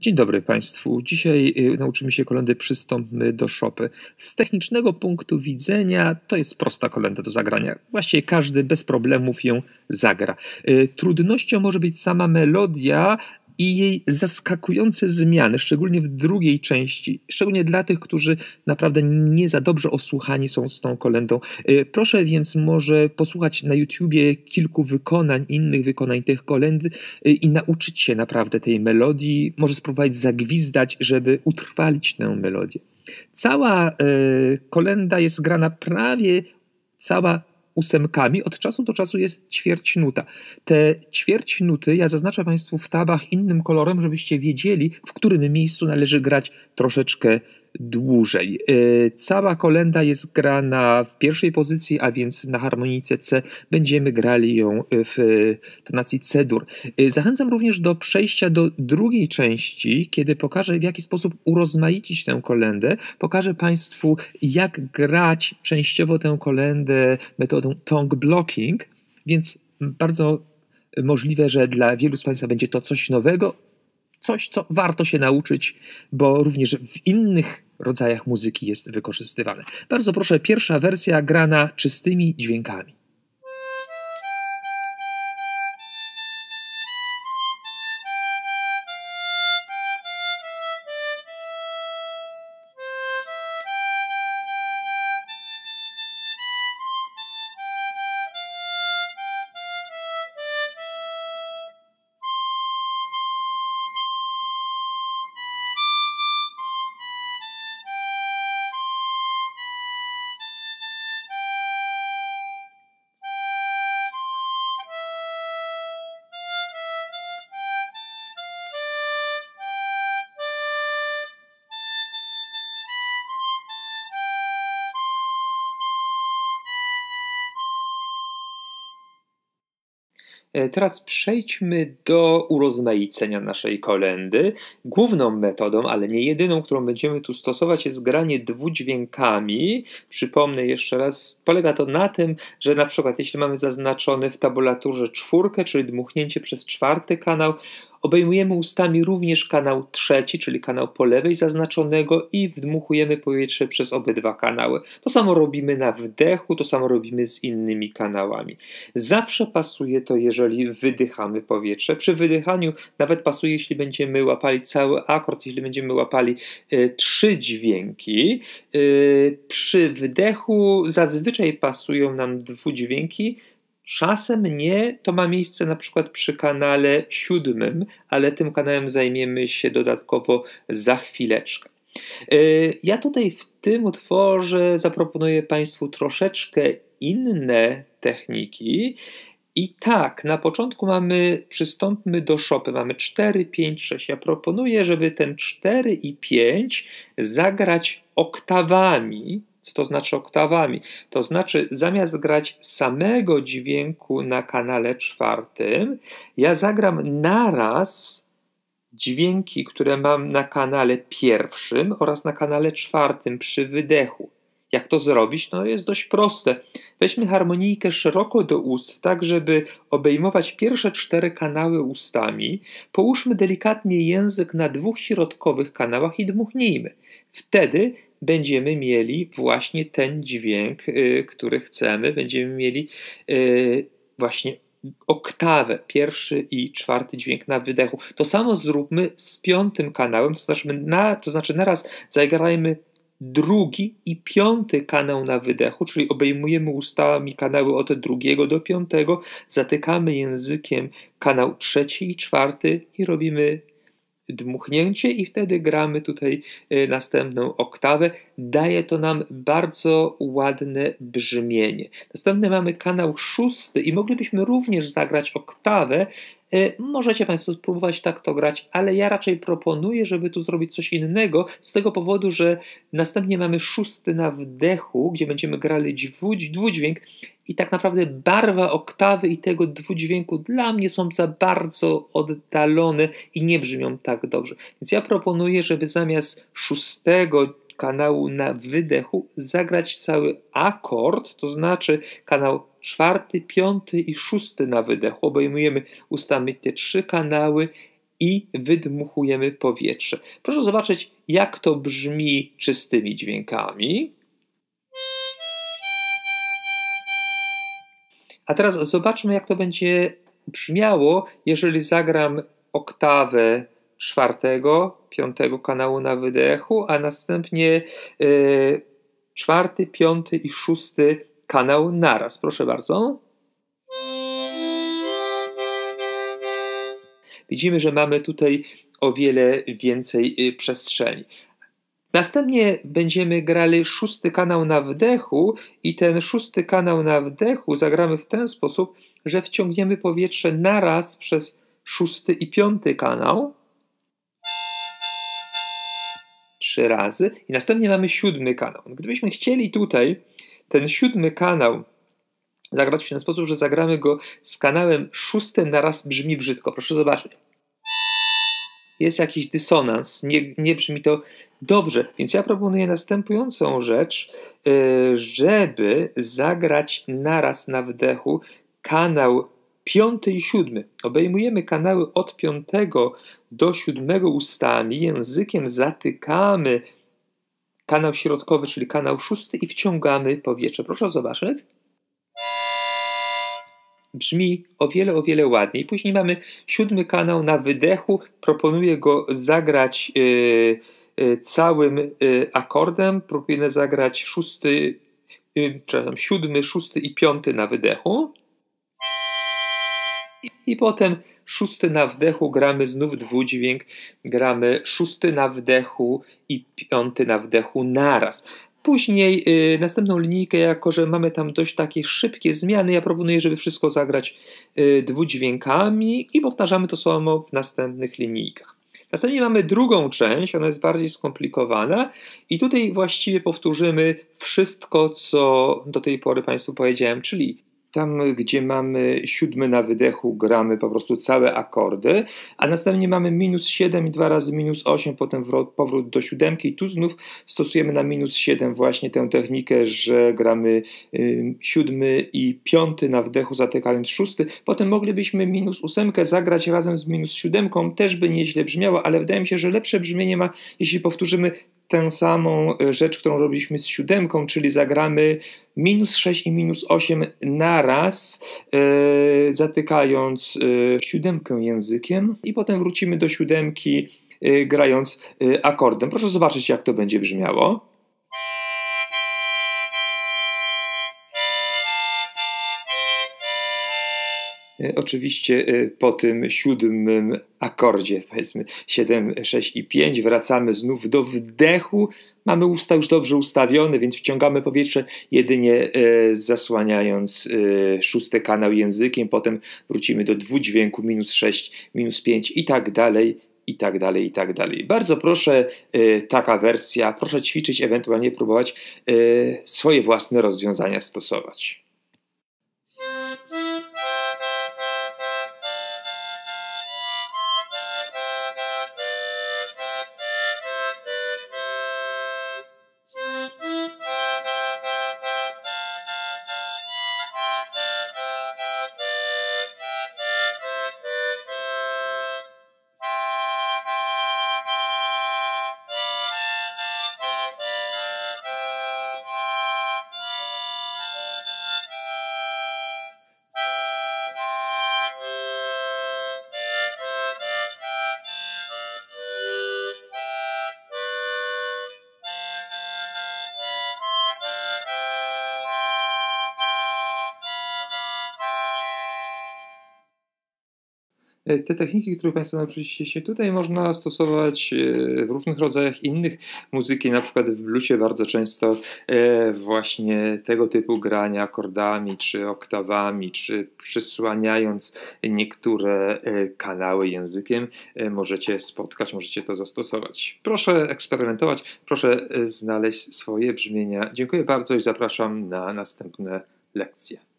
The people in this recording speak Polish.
Dzień dobry Państwu. Dzisiaj nauczymy się kolendy Przystąpmy do szopy. Z technicznego punktu widzenia to jest prosta kolenda do zagrania. Właściwie każdy bez problemów ją zagra. Trudnością może być sama melodia i jej zaskakujące zmiany, szczególnie w drugiej części, szczególnie dla tych, którzy naprawdę nie za dobrze osłuchani są z tą kolendą. Proszę więc może posłuchać na YouTubie kilku wykonań, innych wykonań tych kolendy i nauczyć się naprawdę tej melodii, może spróbować zagwizdać, żeby utrwalić tę melodię. Cała kolenda jest grana prawie cała ósemkami, od czasu do czasu jest ćwierćnuta. Te ćwierćnuty ja zaznaczę Państwu w tabach innym kolorem, żebyście wiedzieli, w którym miejscu należy grać troszeczkę dłużej. Cała kolenda jest grana w pierwszej pozycji, a więc na harmonijce C. Będziemy grali ją w tonacji C-dur. Zachęcam również do przejścia do drugiej części, kiedy pokażę, w jaki sposób urozmaicić tę kolendę. Pokażę Państwu, jak grać częściowo tę kolendę metodą tongue blocking, więc bardzo możliwe, że dla wielu z Państwa będzie to coś nowego, coś, co warto się nauczyć, bo również w innych rodzajach muzyki jest wykorzystywane. Bardzo proszę, pierwsza wersja grana czystymi dźwiękami. Teraz przejdźmy do urozmaicenia naszej kolendy. Główną metodą, ale nie jedyną, którą będziemy tu stosować, jest granie dwudźwiękami. Przypomnę jeszcze raz, polega to na tym, że na przykład jeśli mamy zaznaczony w tabulaturze czwórkę, czyli dmuchnięcie przez czwarty kanał, obejmujemy ustami również kanał trzeci, czyli kanał po lewej zaznaczonego i wdmuchujemy powietrze przez obydwa kanały. To samo robimy na wdechu, to samo robimy z innymi kanałami. Zawsze pasuje to, jeżeli wydychamy powietrze. Przy wydychaniu nawet pasuje, jeśli będziemy łapali cały akord, jeśli będziemy łapali trzy dźwięki. Przy wdechu zazwyczaj pasują nam dwudźwięki. Czasem nie, to ma miejsce na przykład przy kanale 7, ale tym kanałem zajmiemy się dodatkowo za chwileczkę. Ja tutaj w tym utworze zaproponuję Państwu troszeczkę inne techniki. I tak, na początku przystąpmy do szopy, mamy 4, 5, 6. Ja proponuję, żeby ten 4 i 5 zagrać oktawami. Co to znaczy oktawami? To znaczy, zamiast grać samego dźwięku na kanale czwartym, ja zagram naraz dźwięki, które mam na kanale pierwszym oraz na kanale czwartym przy wydechu. Jak to zrobić? No jest dość proste. Weźmy harmonijkę szeroko do ust, tak żeby obejmować pierwsze 4 kanały ustami. Połóżmy delikatnie język na 2 środkowych kanałach i dmuchnijmy. Wtedy będziemy mieli właśnie ten dźwięk, który chcemy. Będziemy mieli właśnie oktawę, pierwszy i czwarty dźwięk na wydechu. To samo zróbmy z 5. kanałem, to znaczy naraz zagrajmy drugi i 5. kanał na wydechu, czyli obejmujemy ustami kanały od 2 do 5, zatykamy językiem kanał 3 i 4 i robimy dmuchnięcie i wtedy gramy tutaj następną oktawę. Daje to nam bardzo ładne brzmienie. Następny mamy kanał 6 i moglibyśmy również zagrać oktawę. Możecie Państwo spróbować tak to grać, ale ja raczej proponuję, żeby tu zrobić coś innego, z tego powodu, że następnie mamy 6 na wdechu, gdzie będziemy grali dwudźwięk i tak naprawdę barwa oktawy i tego dwudźwięku dla mnie są za bardzo oddalone i nie brzmią tak dobrze. Więc ja proponuję, żeby zamiast 6 kanału na wydechu zagrać cały akord, to znaczy kanał 4., 5. i 6. na wydechu. Obejmujemy ustami te 3 kanały i wydmuchujemy powietrze. Proszę zobaczyć, jak to brzmi czystymi dźwiękami. A teraz zobaczmy, jak to będzie brzmiało, jeżeli zagram oktawę czwartego, piątego kanału na wydechu, a następnie czwarty, piąty i szósty kanał naraz. Proszę bardzo. Widzimy, że mamy tutaj o wiele więcej przestrzeni. Następnie będziemy grali szósty kanał na wdechu i ten szósty kanał na wdechu zagramy w ten sposób, że wciągniemy powietrze naraz przez szósty i piąty kanał 3 razy i następnie mamy siódmy kanał. Gdybyśmy chcieli tutaj ten siódmy kanał zagrać w ten sposób, że zagramy go z kanałem szóstym naraz, brzmi brzydko. Proszę zobaczyć. Jest jakiś dysonans, nie brzmi to dobrze, więc ja proponuję następującą rzecz, żeby zagrać naraz na wdechu kanał piąty i siódmy. Obejmujemy kanały od piątego do siódmego ustami, językiem zatykamy kanał środkowy, czyli kanał szósty i wciągamy powietrze. Proszę zobaczyć. Brzmi o wiele ładniej. Później mamy siódmy kanał na wydechu. Proponuję go zagrać całym akordem. Proponuję zagrać siódmy, szósty i piąty na wydechu. I potem szósty na wdechu gramy znów dwudźwięk. Gramy szósty na wdechu i piąty na wdechu naraz. Później następną linijkę, jako że mamy tam dość takie szybkie zmiany, ja proponuję, żeby wszystko zagrać dwudźwiękami i powtarzamy to samo w następnych linijkach. Następnie mamy drugą część, ona jest bardziej skomplikowana i tutaj właściwie powtórzymy wszystko, co do tej pory Państwu powiedziałem, czyli tam, gdzie mamy siódmy na wydechu, gramy po prostu całe akordy, a następnie mamy -7 i 2 razy -8, potem powrót do siódemki i tu znów stosujemy na -7 właśnie tę technikę, że gramy siódmy i piąty na wdechu, zatykając szósty. Potem moglibyśmy -8 zagrać razem z -7, też by nieźle brzmiało, ale wydaje mi się, że lepsze brzmienie ma, jeśli powtórzymy tę samą rzecz, którą robiliśmy z siódemką, czyli zagramy -6 i -8 naraz, zatykając siódemkę językiem i potem wrócimy do siódemki, grając akordem. Proszę zobaczyć, jak to będzie brzmiało. Oczywiście po tym siódmym akordzie, powiedzmy 7, 6 i 5, wracamy znów do wdechu. Mamy usta już dobrze ustawione, więc wciągamy powietrze jedynie zasłaniając szósty kanał językiem. Potem wrócimy do dwudźwięku -6, -5 i tak dalej. I tak dalej, i tak dalej. Bardzo proszę, taka wersja, proszę ćwiczyć, ewentualnie próbować swoje własne rozwiązania stosować. Te techniki, które Państwo nauczyliście się tutaj, można stosować w różnych rodzajach innych muzyki, na przykład w bluesie bardzo często właśnie tego typu grania akordami, czy oktawami, czy przysłaniając niektóre kanały językiem możecie spotkać, możecie to zastosować. Proszę eksperymentować, proszę znaleźć swoje brzmienia. Dziękuję bardzo i zapraszam na następne lekcje.